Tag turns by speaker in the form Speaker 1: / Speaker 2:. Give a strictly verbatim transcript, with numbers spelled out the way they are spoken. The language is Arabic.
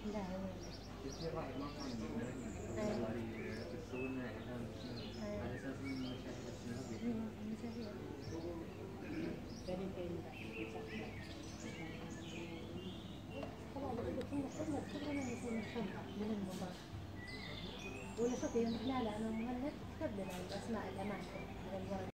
Speaker 1: لا هو
Speaker 2: يصير واحد مطعم
Speaker 1: أيوة.
Speaker 2: والله بتصورنا إعلان
Speaker 1: أيوة.
Speaker 2: على أساس إن المشاهير السنوات
Speaker 1: أيوة المشاهير. طبعا بقول لك كنا كنا كنا نسوي نشوفها من الموبايل. ولا شوفي يوم احنا لا انا ومهند كتبنا الاسماء الاماكن على الورق.